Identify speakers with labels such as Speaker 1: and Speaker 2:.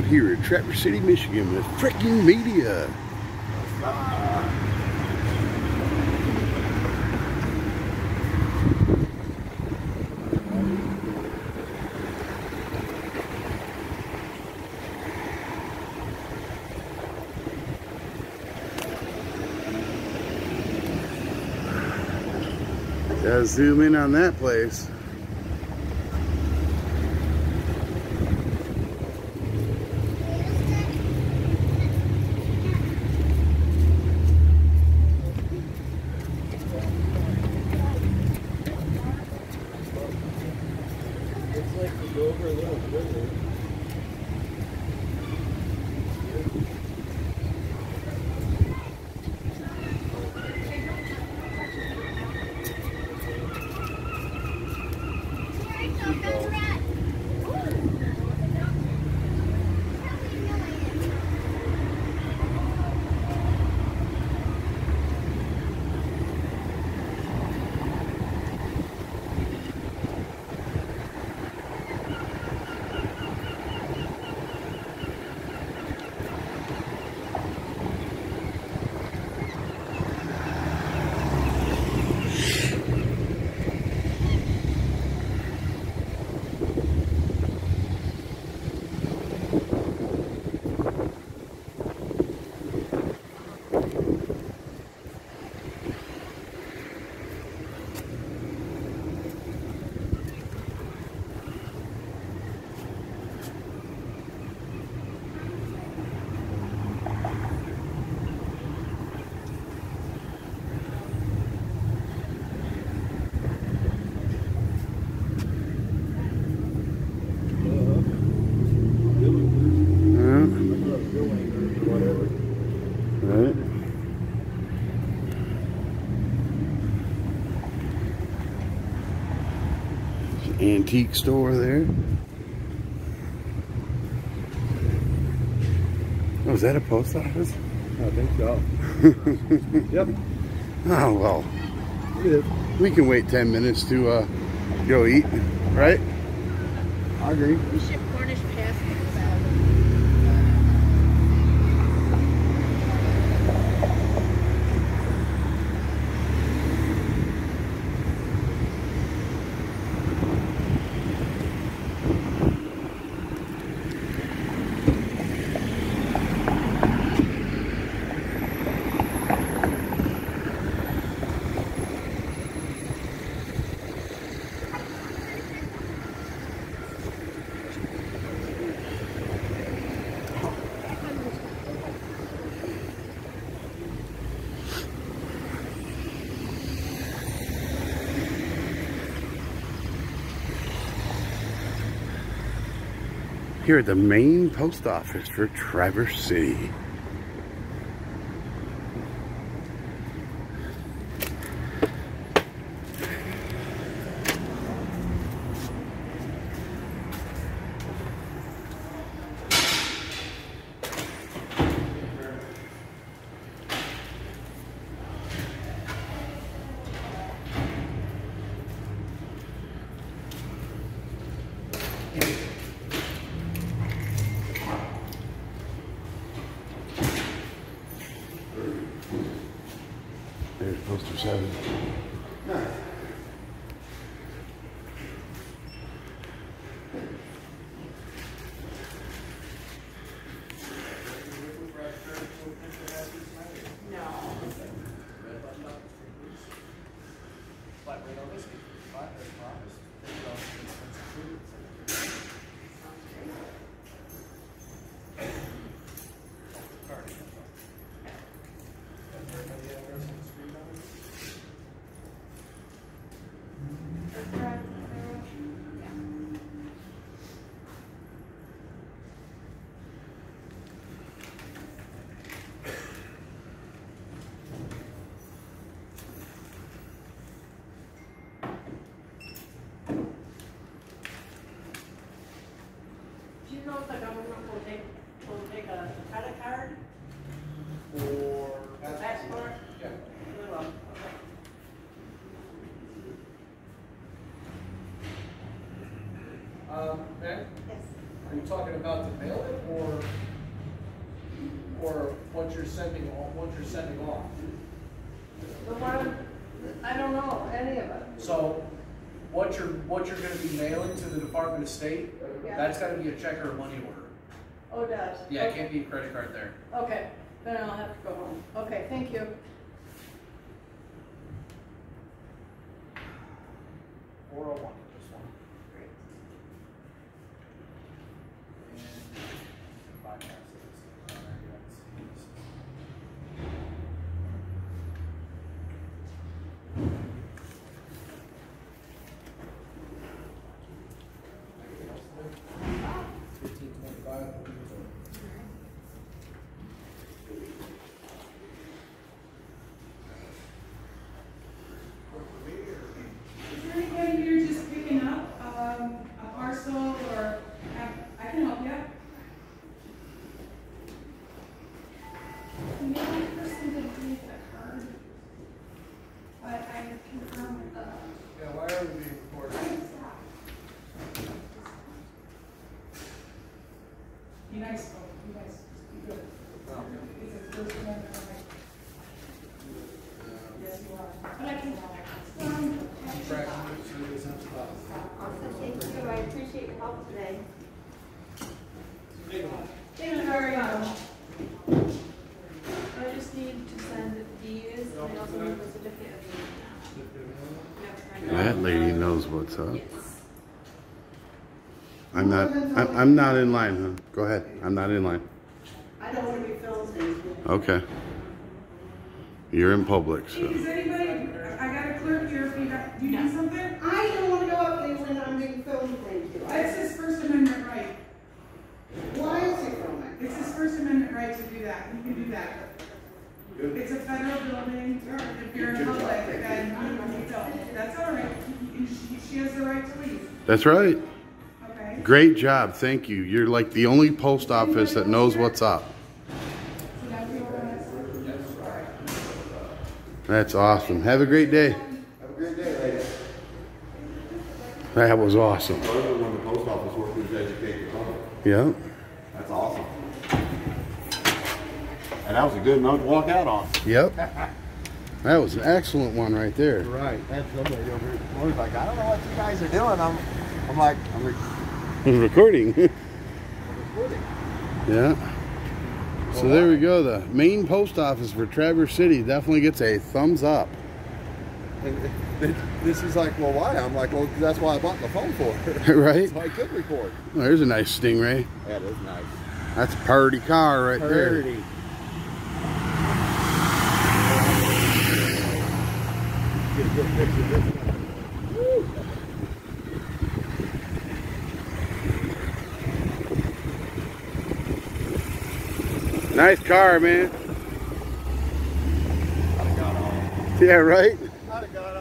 Speaker 1: here in Traverse City, Michigan with freaking media. Gotta zoom in on that place.
Speaker 2: It's like you go over a little river. Right. Antique store there. Oh, is that a post office? I think so. Yep.
Speaker 1: Oh, well.
Speaker 2: It is.
Speaker 1: We can wait 10 minutes to go eat, right?
Speaker 2: I agree.
Speaker 3: We ship Cornish pasties.
Speaker 1: Here at the main post office for Traverse City. There's poster 7.
Speaker 3: Do you know if the government will take a credit card
Speaker 2: Or
Speaker 3: or passport?
Speaker 2: yeah.
Speaker 3: They will. Okay.
Speaker 4: we talking about to mail it, or what you're sending off?
Speaker 3: The one, I don't know, any of it.
Speaker 4: So, what you're going to be mailing to the Department of State,
Speaker 3: Yeah.
Speaker 4: that's got to be a check or a money order.
Speaker 3: Oh, it does?
Speaker 4: Yeah, it
Speaker 3: Okay.
Speaker 4: can't be a credit card there.
Speaker 3: Okay, then I'll have to go home. Okay, thank you.
Speaker 4: 401 this one.
Speaker 3: Great.
Speaker 4: And bypass this.
Speaker 5: Is there anybody here just picking up a parcel or I can help you? The only person that gave the card, but I confirm with the.
Speaker 4: Yeah, why are we being recorded?
Speaker 5: Be nice, though. Be nice. Be good. It's a First Amendment right. Yes, you are. But I can.
Speaker 6: Awesome, thank you. I appreciate your help today.
Speaker 5: Thank you very much.
Speaker 6: I just need to send these, and I also need the certificate of
Speaker 1: That lady knows what's up.
Speaker 6: Yes.
Speaker 1: I'm not in line, huh? Go ahead. I'm not in line.
Speaker 3: I don't want to be filmed.
Speaker 1: Okay. You're in public, so.
Speaker 5: Hey, does anybody, I got a clerk here if do you do something?
Speaker 3: I don't want to go up there when I'm being filmed, thank you.
Speaker 5: That's his First Amendment right.
Speaker 3: Why is he filming?
Speaker 5: It's his First Amendment right to do that. You can do that. It's a federal building. If you're in public, then you don't. That's all right. She has the right to leave.
Speaker 1: That's right.
Speaker 5: Okay?
Speaker 1: Great job. Thank you. You're like the only post office that knows what's up.
Speaker 5: So now we organize.
Speaker 1: That's awesome. Have a great day.
Speaker 2: Have a great day, ladies.
Speaker 1: That was awesome.
Speaker 2: When the post office workers educate the public.
Speaker 1: Yeah.
Speaker 2: That's awesome. And that was a good note to walk out on.
Speaker 1: Yep. That was an excellent one right there.
Speaker 2: Right. That's somebody over here. I was like, I don't know what you guys are doing. I'm like,
Speaker 1: Recording.
Speaker 2: recording.
Speaker 1: Yeah. So there we go. The main post office for Traverse City definitely gets a thumbs up.
Speaker 2: And this is like, well, why? I'm like, well, that's why I bought the phone for.
Speaker 1: Right?
Speaker 2: So I could record.
Speaker 1: Well, there's a nice Stingray.
Speaker 2: That is nice.
Speaker 1: That's a party car right there.
Speaker 2: Party. Get a good picture of this one. Woo.
Speaker 1: Nice car, man.
Speaker 2: I'd have got off.
Speaker 1: Yeah, right?
Speaker 2: I'd have got